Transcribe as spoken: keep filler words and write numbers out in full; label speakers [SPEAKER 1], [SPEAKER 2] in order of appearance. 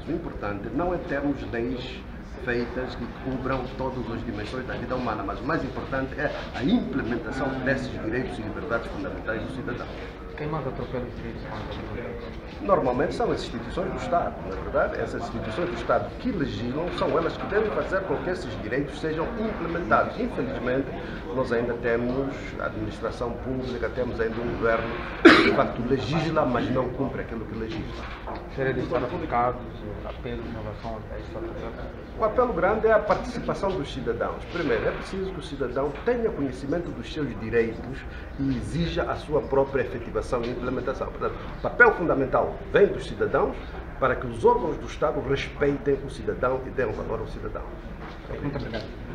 [SPEAKER 1] O importante não é termos leis feitas que cubram todas as dimensões da vida humana, mas o mais importante é a implementação desses direitos e liberdades fundamentais do cidadão.
[SPEAKER 2] Quem manda atropela os direitos humanos?
[SPEAKER 1] Normalmente são as instituições do Estado, na verdade. Essas instituições do Estado que legislam são elas que devem fazer com que esses direitos sejam implementados. Infelizmente, nós ainda temos a administração pública, temos ainda um governo que de facto legisla, mas não cumpre aquilo que legisla.
[SPEAKER 2] Seria de estar aplicados apelos em relação a esta atropela?
[SPEAKER 1] O apelo grande é a participação dos cidadãos. Primeiro, é preciso que o cidadão tenha conhecimento dos seus direitos e exija a sua própria efetivação e implementação. Portanto, o papel fundamental vem dos cidadãos para que os órgãos do Estado respeitem o cidadão e dêem valor ao cidadão.
[SPEAKER 2] Muito obrigado.